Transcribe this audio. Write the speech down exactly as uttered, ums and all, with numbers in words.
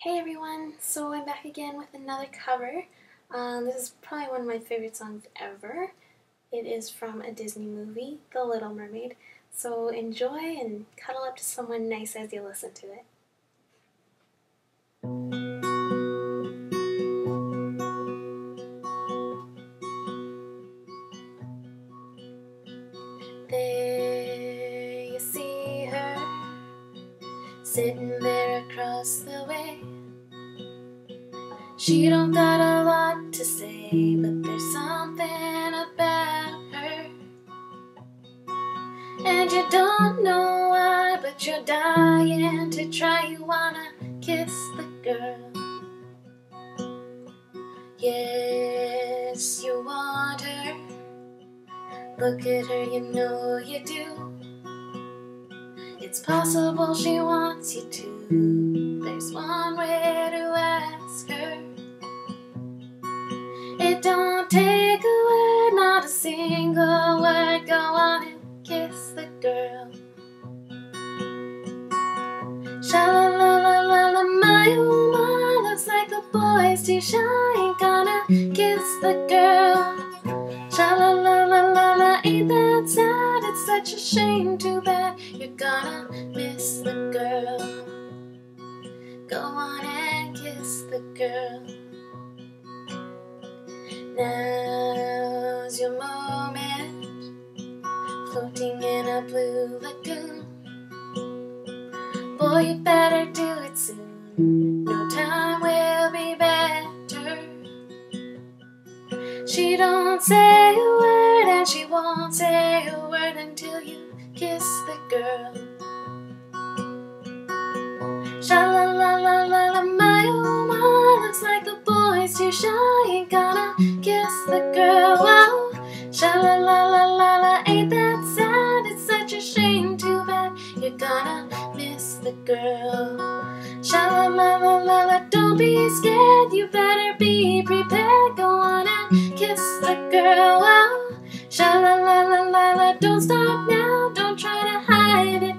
Hey everyone, so I'm back again with another cover. Um, this is probably one of my favorite songs ever. It is from a Disney movie, The Little Mermaid. So enjoy and cuddle up to someone nice as you listen to it. There you see her, sitting there across the way. She don't got a lot to say, but there's something about her. And you don't know why, but you're dying to try. You wanna kiss the girl. Yes, you want her. Look at her, you know you do. It's possible she wants you to. There's one way to ask her. It don't take a word, not a single word. Go on and kiss the girl. Sha-la-la-la-la-la, my oh my, looks like the boy's too shy. Ain't gonna kiss the girl. Sha-la-la-la-la-la, ain't that sad? It's such a shame, too bad. You're gonna miss the girl. Go on and kiss the girl. Now's your moment, floating in a blue lagoon. Boy, you better do it soon. No time will be better. She don't say a word, and she won't say a word until you kiss the girl. Sha-la-la-la-la-la, my oh my, looks like the boy's too shy. Ain't gonna kiss the girl. Wow. Sha-la-la-la-la-la, ain't that sad? It's such a shame, too bad. You're gonna miss the girl. Sha-la-la-la-la-la, don't be scared. You better be prepared. Go on and kiss the girl. Wow. Sha-la-la-la-la-la, don't stop now. Don't try to hide it.